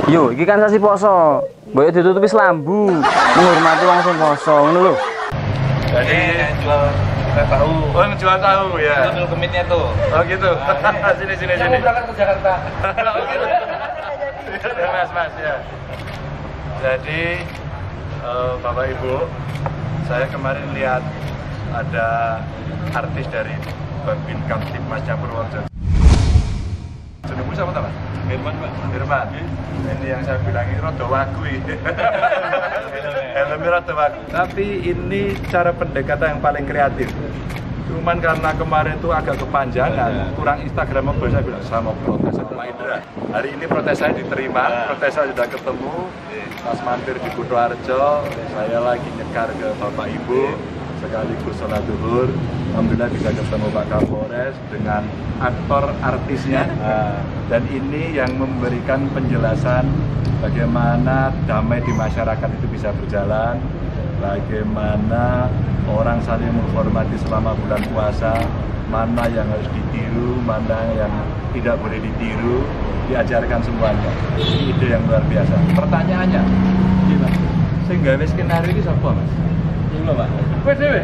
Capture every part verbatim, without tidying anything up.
Yo, iki kan sasi poso. Mbok ditutupi selambu, menghormati wong sing poso, ngono lho. Jadi jual tahu. Oh, jual tahu ya. Itu kemitnya tuh. Oh gitu. Sini sini sini. Kamu berangkat ke Jakarta. Oh gitu. Ya, Mas, Mas ya. Jadi uh, Bapak Ibu, saya kemarin lihat ada artis dari Babin Kamtipmas Purworejo. Jenengmu siapa Mas? Firman, Pak. Firman. Ini yang saya bilang ini rada wagu iki. Helmnya rada wagu. Tapi ini cara pendekatan yang paling kreatif. Cuman karena kemarin itu agak kepanjangan, kurang Instagramable, saya bilang saya mau protes sama Pak Indra. Hari ini protes saya diterima, protes saya sudah ketemu. Pas mampir di Kutoarjo, saya lagi nyekar ke Bapak Ibu, sekaligus sholat zuhur. Alhamdulillah bisa ketemu Pak Kapolres dengan aktor artisnya. Dan ini yang memberikan penjelasan bagaimana damai di masyarakat itu bisa berjalan, bagaimana orang saling menghormati selama bulan puasa, mana yang harus ditiru, mana yang tidak boleh ditiru, diajarkan semuanya. Ini ide yang luar biasa. Pertanyaannya, gimana? Sehingga skenario ini siapa, Mas? Ini loh, Pak. Wes dewe.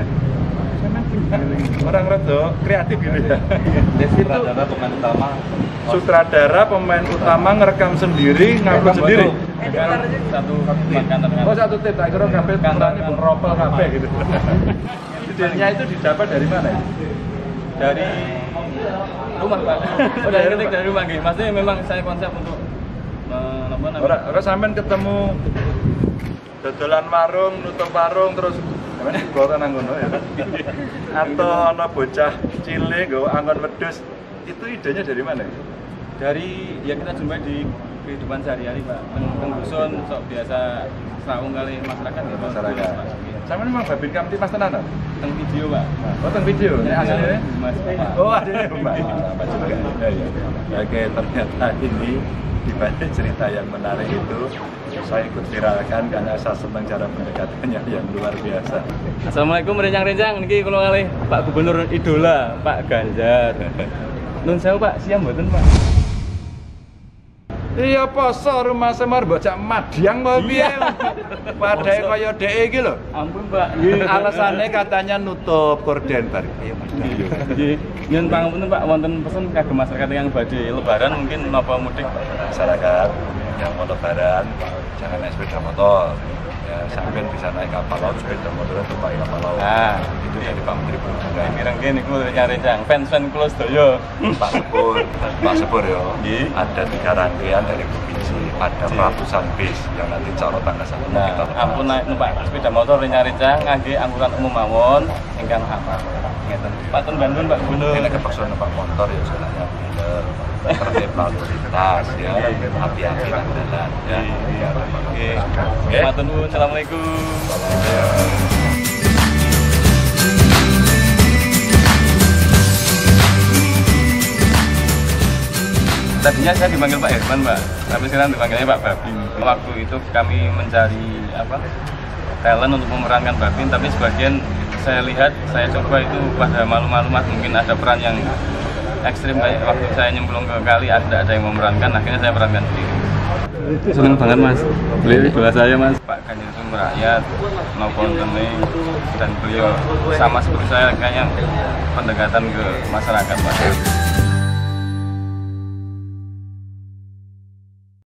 Orang rada kreatif gitu ya. Sutradara pemain utama. Sutradara pemain utama ngerekam sendiri, ngupload sendiri. Satu kantor. Oh satu tip, tak kira kabel kantornya pun ropel kabel gitu. Idenya itu didapat dari mana ya? Dari rumah, Pak. Oh, dari ketik dari rumah gitu. Maksudnya memang saya konsep untuk uh, apa namanya? Orang orang sampean ketemu dodolan warung, nutup warung terus gimana? Gua kan ngono ya. Atau ana bocah cilik nggo anggon wedhus. Itu idenya dari mana? Dari ya kita jumpai di kehidupan sehari-hari, Pak. Penggusun sok biasa selaung kali masyarakat ya, Masyarakat. Sama memang Babin Kamtipmas tenanan? Teng video, Pak. Oh, teng video. Ini aslinya? Mas, Pak. Oh, adanya Mbak. Apa juga? Ya, ya. Oke, ternyata ini di balik cerita yang menarik itu saya ikut viralkan karena saya senang cara pendekatannya yang luar biasa. Assalamualaikum rencang-rencang, niki kula kalih Pak Gubernur idola, Pak Ganjar. Nun sewu, Pak, siang mboten, Pak? Iya poso rumah semar bocah Madiang mau piye? Padahal kaya dhek iki lho. Ampun, Pak. Alasannya katanya nutup korden bar. Iya, Mas. Nggih. Nyun pangapunten, Pak, wonten pesen kagem masyarakat yang badhe lebaran mungkin napa mudik, Pak? Masyarakat yang mau lebaran jangan naik sepeda motor. Ya, sampean bisa naik kapal laut, sepeda motor itu pakai kapal laut. Nah, itu dari Pak Menteri Perhubungan. Pirang kene niku rencang-rencang fans-fans kula sedaya. Pak Sepur, Pak Sepur yo. Nggih. Ada tiga rangkaian dari provinsi, ada ratusan bis yang nanti calon tanggal satu Nah, kita ampun naik numpak sepeda motor rencang-rencang ngangge angkutan umum mawon ingkang aman. Ngeten. Pak Tun Bandung, Pak Gubernur. ini kepaksa numpak motor ya sebenarnya bener. Tertib lalu lintas ya, hati-hati nang jalan ya. Oke. Oke. Matur nuwun. Assalamualaikum. Tadinya saya dipanggil Pak Herman, Mbak, tapi sekarang dipanggilnya Pak Babin. Waktu itu kami mencari apa talent untuk memerankan Babin, tapi sebagian saya lihat, saya coba itu pada malu-malu, Mas, mungkin ada peran yang ekstrim kayak waktu saya nyemplung ke kali ada ada yang memerankan, akhirnya saya perankan sendiri. Senang banget, Mas, beliau idola saya, Mas. Pak Ganjar itu merakyat, no kontening, dan beliau sama seperti saya kayaknya pendekatan ke masyarakat, Pak.